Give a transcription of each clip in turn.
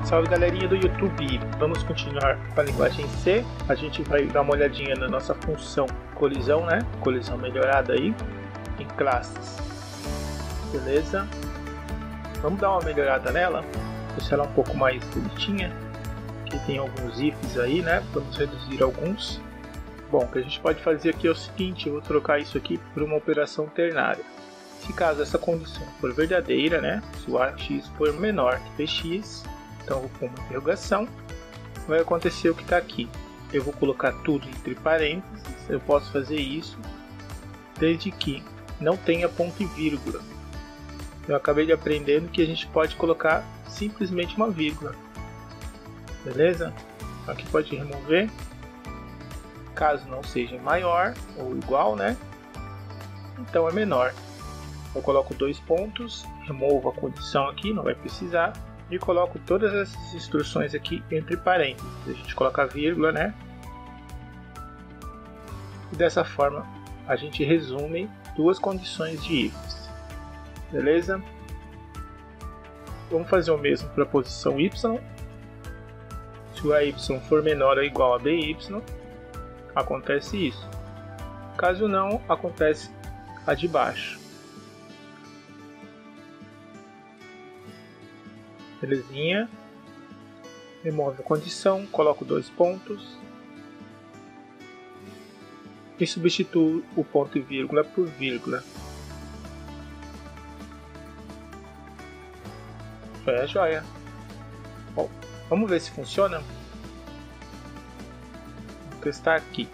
Salve galerinha do YouTube, vamos continuar com a linguagem C. A gente vai dar uma olhadinha na nossa função colisão, né? Colisão melhorada aí em classes. Beleza? Vamos dar uma melhorada nela, deixar ela um pouco mais bonitinha. Aqui tem alguns ifs aí, né? Vamos reduzir alguns. Bom, o que a gente pode fazer aqui é o seguinte, eu vou trocar isso aqui por uma operação ternária. Se caso essa condição for verdadeira, né? Se o AX for menor que Px, então eu vou pôr uma interrogação, vai acontecer o que está aqui. Eu vou colocar tudo entre parênteses, eu posso fazer isso desde que não tenha ponto e vírgula. Eu acabei de aprendendo que a gente pode colocar simplesmente uma vírgula. Beleza? Aqui pode remover. Caso não seja maior ou igual, né? Então é menor. Eu coloco 2 pontos, removo a condição aqui, não vai precisar. E coloco todas essas instruções aqui entre parênteses. A gente coloca a vírgula, né? E dessa forma a gente resume duas condições de ifs. Beleza? Vamos fazer o mesmo para a posição y. Se o AY for menor ou igual a BY, acontece isso. Caso não, acontece a de baixo. Belezinha. Remove a condição, coloco 2 pontos. E substituo o ponto e vírgula por vírgula. Joia, joia. Bom, vamos ver se funciona. Vou testar aqui.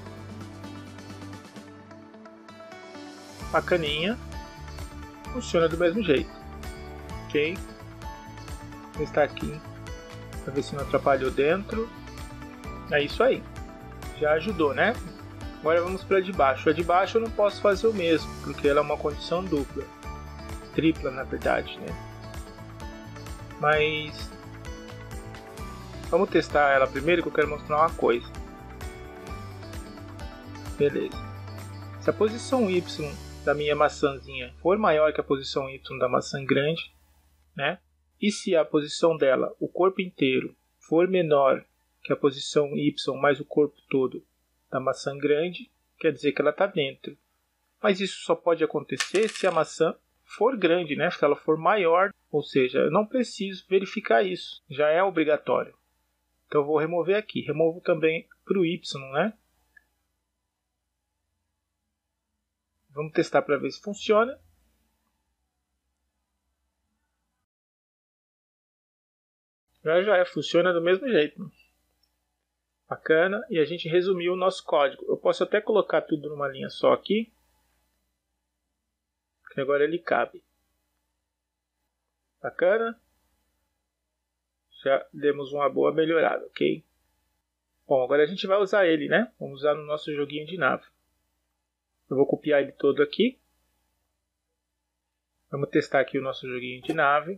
Bacaninha. Funciona do mesmo jeito. Ok? Vou testar aqui para ver se não atrapalhou dentro. É isso aí. Já ajudou, né? Agora vamos para a de baixo. A de baixo eu não posso fazer o mesmo, porque ela é uma condição dupla. Tripla, na verdade, né? Mas vamos testar ela primeiro, que eu quero mostrar uma coisa. Beleza. Se a posição Y da minha maçãzinha for maior que a posição Y da maçã grande, né? E se a posição dela, o corpo inteiro, for menor que a posição Y mais o corpo todo da maçã grande, quer dizer que ela está dentro. Mas isso só pode acontecer se a maçã for grande, né? Se ela for maior, ou seja, eu não preciso verificar isso, já é obrigatório. Então eu vou remover aqui, removo também para o Y, né? Vamos testar para ver se funciona. Já funciona do mesmo jeito. Bacana, e a gente resumiu o nosso código. Eu posso até colocar tudo numa linha só aqui, que agora ele cabe. Bacana. Já demos uma boa melhorada, ok? Bom, agora a gente vai usar ele, né? Vamos usar no nosso joguinho de nave. Eu vou copiar ele todo aqui. Vamos testar aqui o nosso joguinho de nave.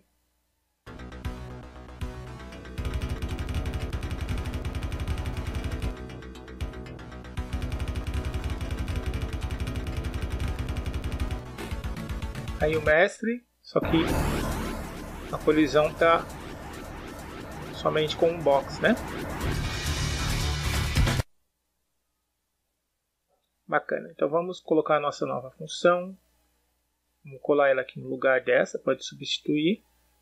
Aí o mestre, só que a colisão está somente com um box, né? Bacana, então vamos colocar a nossa nova função. Vamos colar ela aqui no lugar dessa, pode substituir.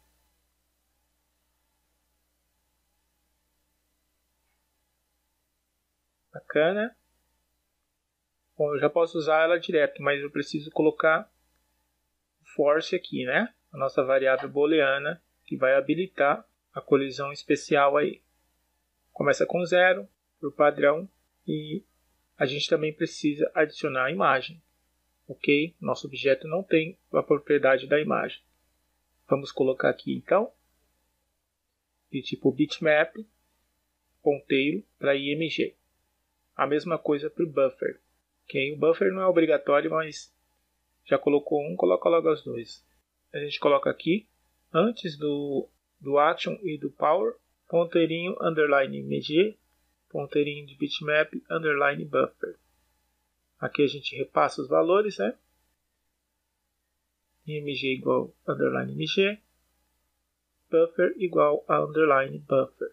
Bacana. Bom, eu já posso usar ela direto, mas eu preciso colocar force aqui, né? A nossa variável booleana que vai habilitar a colisão especial aí. Começa com 0 por padrão e a gente também precisa adicionar a imagem. Ok? Nosso objeto não tem a propriedade da imagem. Vamos colocar aqui então de tipo bitmap ponteiro para img. A mesma coisa para o buffer. Ok? O buffer não é obrigatório, mas já colocou um, coloca logo os dois. A gente coloca aqui, antes do action e do power, ponteirinho underline img, ponteirinho de bitmap underline buffer. Aqui a gente repassa os valores, né? img igual underline img. buffer igual a underline buffer.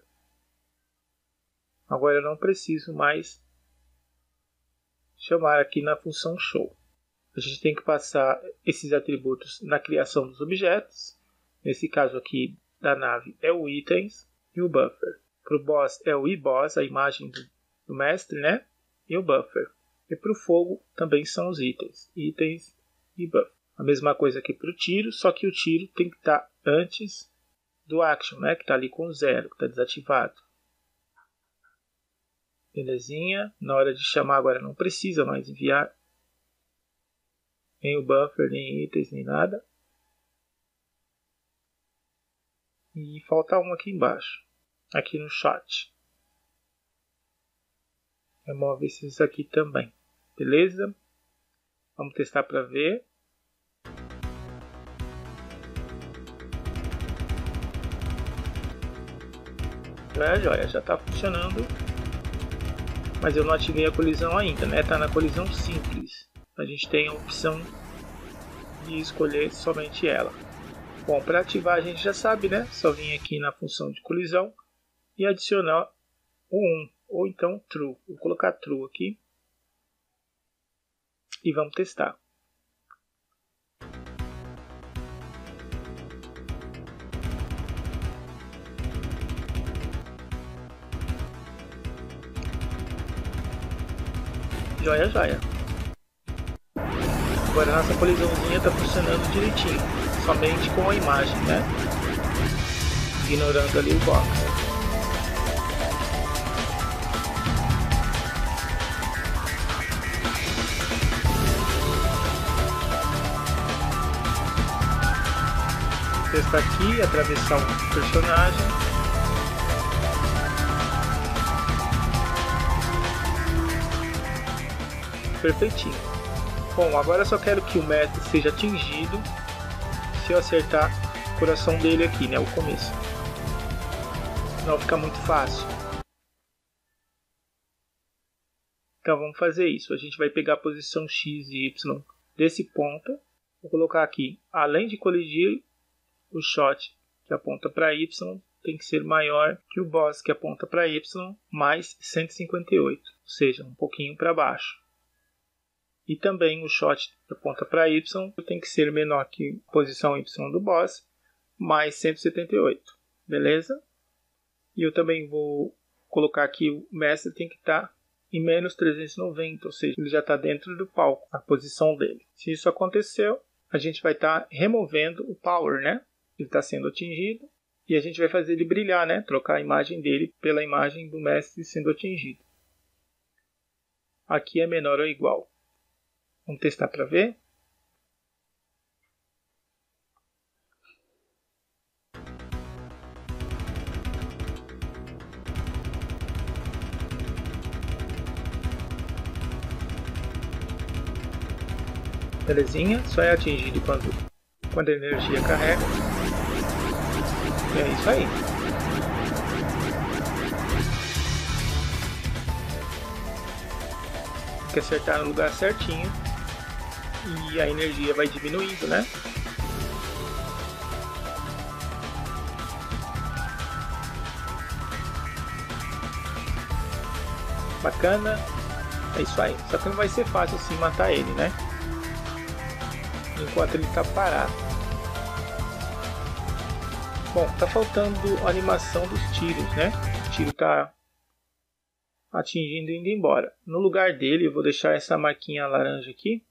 Agora eu não preciso mais chamar aqui na função show. A gente tem que passar esses atributos na criação dos objetos. Nesse caso aqui da nave é o itens e o buffer. Para o boss é o iBoss, a imagem do mestre, né? E o buffer. E para o fogo também são os itens e buffer. A mesma coisa aqui para o tiro, só que o tiro tem que estar antes do action, né? Que está ali com 0, que está desativado. Belezinha. Na hora de chamar agora não precisa mais enviar nem o buffer, nem itens, nem nada. E falta um aqui embaixo. Aqui no shot. Remove esses aqui também. Beleza? Vamos testar para ver. Joia, já está funcionando. Mas eu não ativei a colisão ainda, né? Está na colisão simples. A gente tem a opção de escolher somente ela. Bom, para ativar a gente já sabe, né? Só vir aqui na função de colisão e adicionar o 1 ou então true. Vou colocar true aqui e vamos testar. Joia, joia. Agora a nossa colisãozinha está funcionando direitinho, somente com a imagem, né? Ignorando ali o box. Testar aqui, atravessar o personagem. Perfeitinho. Bom, agora eu só quero que o mestre seja atingido se eu acertar o coração dele aqui, né? O começo. Senão fica muito fácil. Então vamos fazer isso. A gente vai pegar a posição X e Y desse ponto. Vou colocar aqui, além de colidir, o shot que aponta para Y tem que ser maior que o boss que aponta para Y mais 158. Ou seja, um pouquinho para baixo. E também o shot que aponta para Y tem que ser menor que a posição Y do boss, mais 178. Beleza? E eu também vou colocar aqui o mestre tem que estar em menos 390, ou seja, ele já está dentro do palco, a posição dele. Se isso aconteceu, a gente vai estar removendo o power, né? Ele está sendo atingido e a gente vai fazer ele brilhar, né? Trocar a imagem dele pela imagem do mestre sendo atingido. Aqui é menor ou igual. Vamos testar para ver. Belezinha, só é atingido quando a energia carrega. E é isso aí. Tem que acertar no lugar certinho. E a energia vai diminuindo, né? Bacana. É isso aí. Só que não vai ser fácil assim matar ele, né? Enquanto ele está parado. Bom, tá faltando a animação dos tiros, né? O tiro tá atingindo e indo embora. No lugar dele, eu vou deixar essa marquinha laranja aqui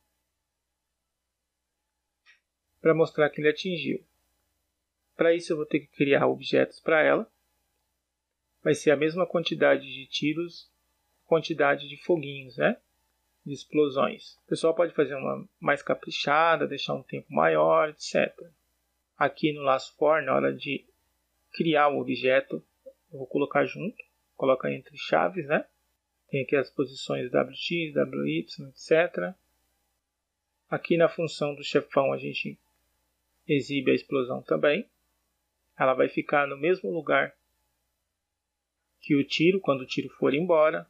para mostrar que ele atingiu. Para isso eu vou ter que criar objetos para ela. Vai ser a mesma quantidade de tiros, quantidade de foguinhos, né? De explosões. O pessoal pode fazer uma mais caprichada, deixar um tempo maior, etc. Aqui no laço for, na hora de criar o objeto, eu vou colocar junto, coloca entre chaves, né? Tem aqui as posições WX, WY, etc. Aqui na função do chefão a gente exibe a explosão também. Ela vai ficar no mesmo lugar que o tiro, quando o tiro for embora.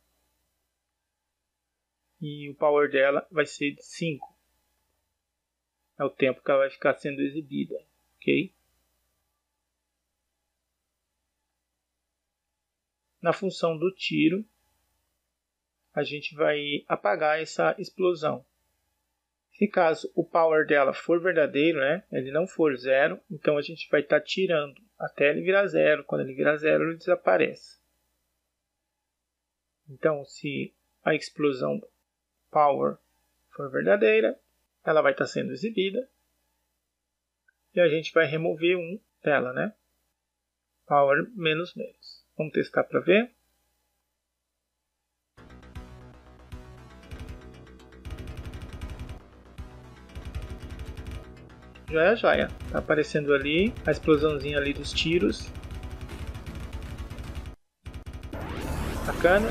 E o power dela vai ser de 5. É o tempo que ela vai ficar sendo exibida, ok? na função do tiro, a gente vai apagar essa explosão. Se caso o power dela for verdadeiro, né, ele não for 0, então a gente vai estar tirando até ele virar 0. Quando ele virar 0, ele desaparece. Então, se a explosão power for verdadeira, ela vai estar sendo exibida. E a gente vai remover um dela, né? Power menos menos. Vamos testar para ver. Joia, joia. Tá aparecendo ali a explosãozinha ali dos tiros. Bacana.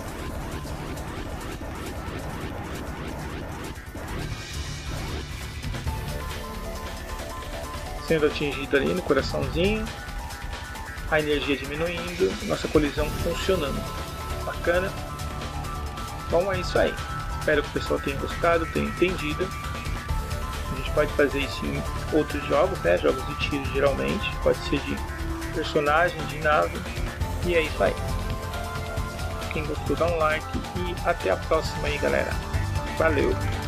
Sendo atingido ali no coraçãozinho. A energia diminuindo. Nossa colisão funcionando. Bacana. Bom, é isso aí. Espero que o pessoal tenha gostado, tenha entendido. A gente pode fazer isso em outros jogos, né? Jogos de tiro geralmente. Pode ser de personagem, de nave. E é isso aí. Quem gostou dá um like e até a próxima aí, galera. Valeu!